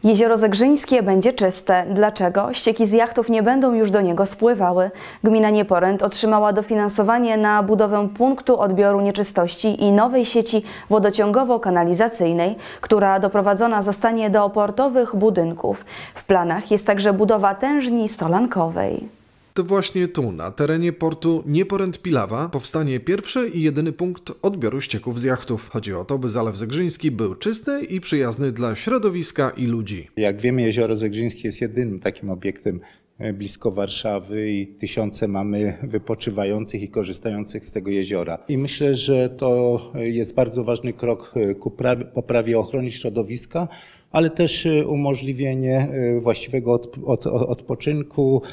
Jezioro Zegrzyńskie będzie czyste. Dlaczego? Ścieki z jachtów nie będą już do niego spływały. Gmina Nieporęt otrzymała dofinansowanie na budowę punktu odbioru nieczystości i nowej sieci wodociągowo-kanalizacyjnej, która doprowadzona zostanie do portowych budynków. W planach jest także budowa tężni solankowej. To właśnie tu, na terenie portu Nieporęt-Pilawa, powstanie pierwszy i jedyny punkt odbioru ścieków z jachtów. Chodzi o to, by Zalew Zegrzyński był czysty i przyjazny dla środowiska i ludzi. Jak wiemy, Jezioro Zegrzyńskie jest jedynym takim obiektem blisko Warszawy i tysiące mamy wypoczywających i korzystających z tego jeziora. I myślę, że to jest bardzo ważny krok ku poprawie ochrony środowiska, ale też umożliwienie właściwego odpoczynku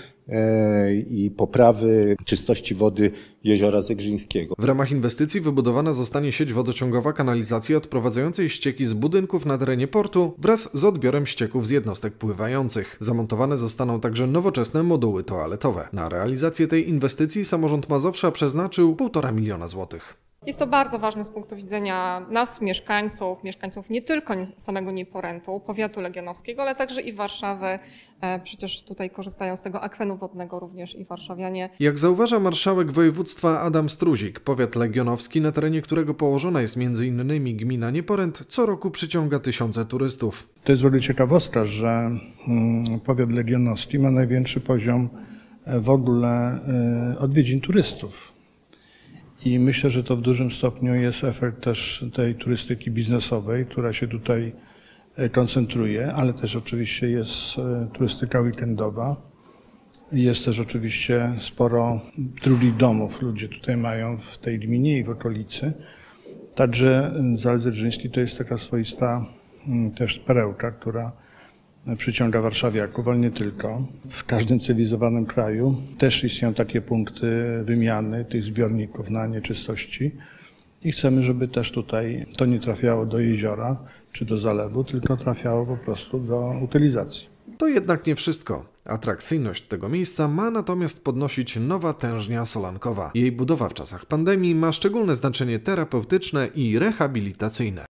i poprawy czystości wody Jeziora Zegrzyńskiego. W ramach inwestycji wybudowana zostanie sieć wodociągowa kanalizacji odprowadzającej ścieki z budynków na terenie portu wraz z odbiorem ścieków z jednostek pływających. Zamontowane zostaną także nowoczesne moduły toaletowe. Na realizację tej inwestycji samorząd Mazowsza przeznaczył 1,5 miliona złotych. Jest to bardzo ważne z punktu widzenia nas, mieszkańców nie tylko samego Nieporętu, powiatu legionowskiego, ale także i Warszawy. Przecież tutaj korzystają z tego akwenu wodnego również i warszawianie. Jak zauważa marszałek województwa Adam Struzik, powiat legionowski, na terenie którego położona jest m.in. gmina Nieporęt, co roku przyciąga tysiące turystów. To jest w ogóle ciekawostka, że powiat legionowski ma największy poziom w ogóle odwiedzin turystów. I myślę, że to w dużym stopniu jest efekt też tej turystyki biznesowej, która się tutaj koncentruje, ale też oczywiście jest turystyka weekendowa. Jest też oczywiście sporo drugich domów ludzie tutaj mają w tej gminie i w okolicy. Także Zalew Zegrzyński to jest taka swoista też perełka, która przyciąga warszawiaków, ale nie tylko. W każdym cywilizowanym kraju też istnieją takie punkty wymiany tych zbiorników na nieczystości i chcemy, żeby też tutaj to nie trafiało do jeziora czy do zalewu, tylko trafiało po prostu do utylizacji. To jednak nie wszystko. Atrakcyjność tego miejsca ma natomiast podnosić nowa tężnia solankowa. Jej budowa w czasach pandemii ma szczególne znaczenie terapeutyczne i rehabilitacyjne.